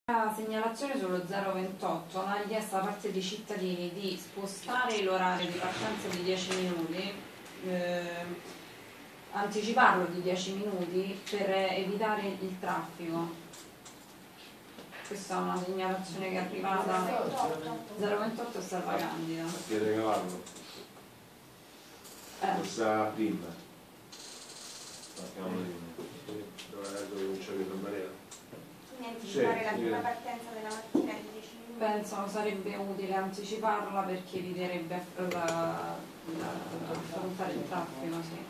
La segnalazione sullo 028, una richiesta da parte dei cittadini di spostare l'orario di partenza di 10 minuti, anticiparlo di 10 minuti per evitare il traffico. Questa è una segnalazione che è arrivata 028 e Salva Candida. Che regalarlo? Questa prima. Dove cominciare a Barella? Anticipare la prima partenza della mattina di 10 minuti. Penso sarebbe utile anticiparla perché eviterebbe affrontare il traffico, sì.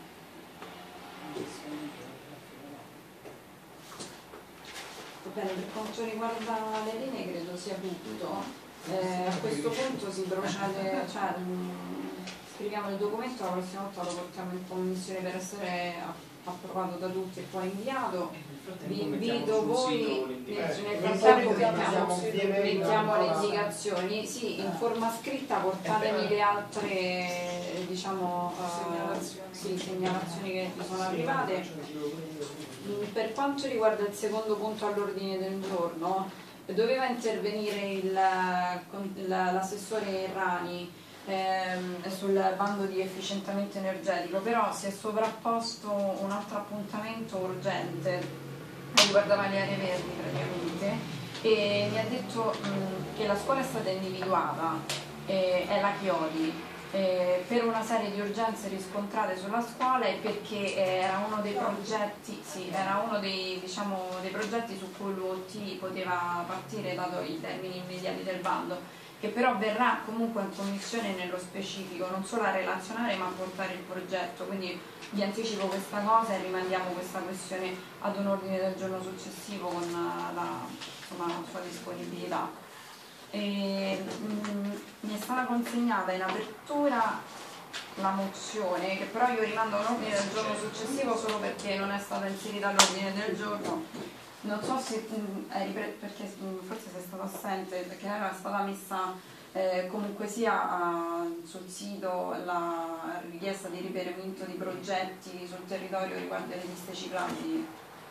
Bene, per quanto riguarda le linee credo sia tutto. A questo punto si procede, cioè scriviamo il documento, la prossima volta lo portiamo in commissione per essere approvato da tutti e poi inviato. Vi invito voi, nel frattempo mettiamo le indicazioni, sì, in forma scritta portatemi le altre diciamo, segnalazioni che vi sono arrivate. Per quanto riguarda il secondo punto all'ordine del giorno, doveva intervenire l'assessore Errani sul bando di efficientamento energetico, però si è sovrapposto un altro appuntamento urgente che riguardava le aree verdi praticamente, e mi ha detto che la scuola è stata individuata, è la Chiodi, per una serie di urgenze riscontrate sulla scuola e perché era uno dei progetti, era uno dei, diciamo, dei progetti su cui l'UOT poteva partire dato i termini immediati del bando, che però verrà comunque in commissione nello specifico, non solo a relazionare ma a portare il progetto, quindi vi anticipo questa cosa e rimandiamo questa questione ad un ordine del giorno successivo con la sua disponibilità. Mi è stata consegnata in apertura la mozione, che però io rimando a un ordine del giorno successivo solo perché non è stata inserita all'ordine del giorno. Non so se perché forse sei stato assente, perché era stata messa comunque sia sul sito la richiesta di riperimento di progetti sul territorio riguardo le piste ciclabili.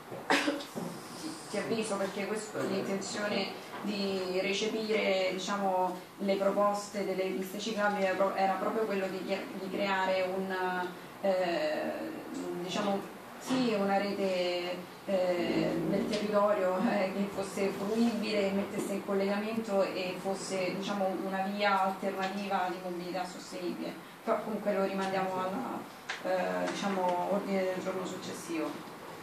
Ti avviso perché questa è l'intenzione di recepire, diciamo, le proposte delle piste ciclabili, era proprio quello di creare una rete nel territorio che fosse fruibile, mettesse in collegamento e fosse, diciamo, una via alternativa di mobilità sostenibile. Però comunque lo rimandiamo all'ordine del giorno successivo.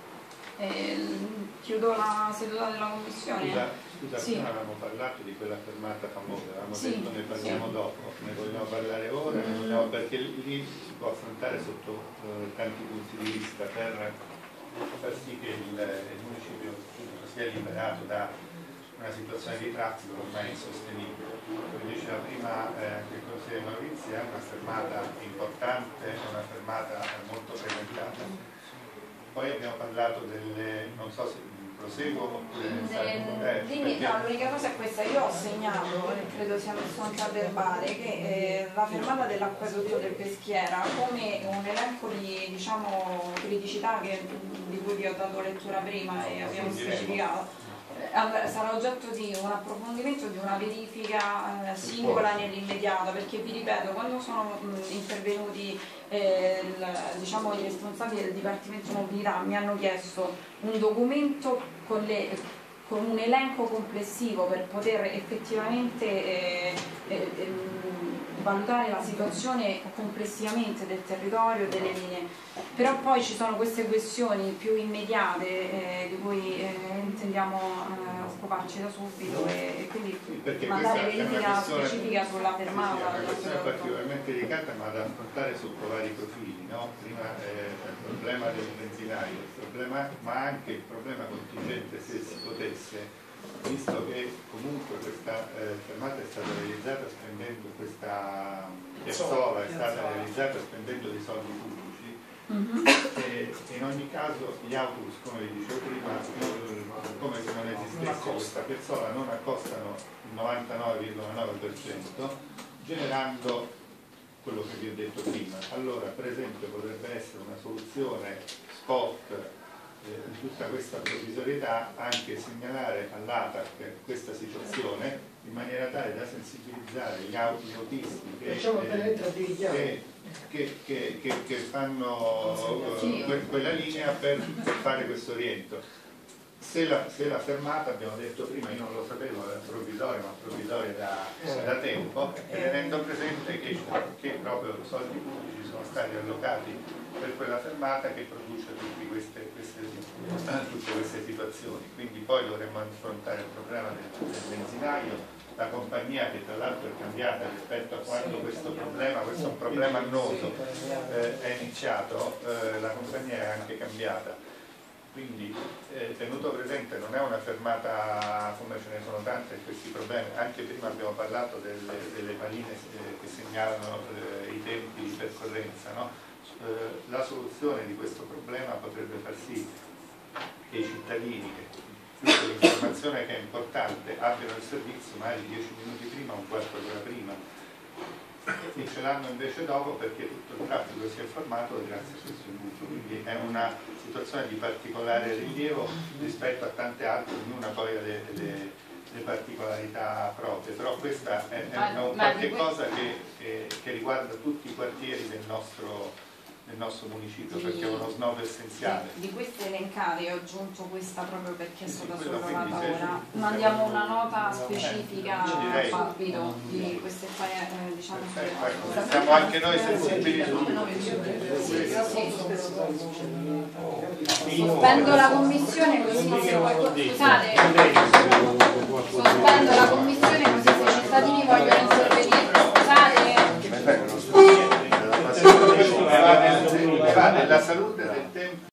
Chiudo la seduta della commissione. Scusa, sì. Prima avevamo parlato di quella fermata famosa, avevamo detto ne parliamo dopo, ne vogliamo parlare ora, perché lì si può affrontare sotto tanti punti di vista per far sì che il municipio sia liberato da una situazione di traffico ormai insostenibile. Come diceva prima anche il consigliere Maurizio, è una fermata importante, è una fermata molto frequentata. Poi abbiamo parlato delle, non so se proseguo oppure l'unica cosa è questa, io ho segnato, e credo sia messo anche a verbale, che la fermata dell'acquedotto del Peschiera come un elenco di, diciamo, criticità di cui vi ho dato lettura prima e abbiamo specificato, sarà oggetto di un approfondimento, di una verifica singola nell'immediato, perché vi ripeto, quando sono intervenuti diciamo, i responsabili del Dipartimento Mobilità mi hanno chiesto un documento con un elenco complessivo per poter effettivamente valutare la situazione complessivamente del territorio, delle linee, però poi ci sono queste questioni più immediate di cui intendiamo occuparci da subito e quindi mandare verifica specifica sulla fermata. È una questione particolarmente delicata ma da affrontare sotto vari profili, no? Prima il problema del benzinario, ma anche il problema contingente se si potesse, visto che comunque questa fermata è stata realizzata spendendo, questa piazzola è stata realizzata spendendo dei soldi pubblici, e in ogni caso gli autobus, come vi dicevo prima, come se non esistesse questa piazzola, non accostano il 99,9%, generando quello che vi ho detto prima. Allora, per esempio, potrebbe essere una soluzione spot tutta questa provvisorietà anche segnalare all'ATAC questa situazione in maniera tale da sensibilizzare gli autisti che fanno quella linea per fare questo oriento. Se la fermata, abbiamo detto prima, io non lo sapevo, era provvisoria, ma provvisoria da tempo, e tenendo presente che proprio soldi pubblici sono stati allocati per quella fermata che produce tutte queste situazioni. Quindi poi dovremmo affrontare il problema del benzinaio, la compagnia che tra l'altro è cambiata rispetto a quando questo è un problema annoso, è iniziato, la compagnia è anche cambiata. Quindi tenuto presente, non è una fermata come ce ne sono tante questi problemi, anche prima abbiamo parlato delle paline che segnalano i tempi di percorrenza, no? La soluzione di questo problema potrebbe far sì che i cittadini, più che l'informazione che è importante, abbiano il servizio magari 10 minuti prima, un quarto d'ora prima, e ce l'hanno invece dopo perché tutto il traffico si è formato grazie a questo imbuto. Quindi è una situazione di particolare rilievo rispetto a tante altre, ognuna poi ha le particolarità proprie, però questa è un qualche cosa che riguarda tutti i quartieri del nostro municipio, perché è uno snodo essenziale. Di queste elencate ho aggiunto questa proprio perché è stata sollevata ora. Mandiamo una nota specifica a Fabito di queste diciamo. Siamo anche noi sensibili su. Sospendo la commissione così scusate. Sospendo la commissione così se i cittadini vogliono intervenire. Scusate. La salute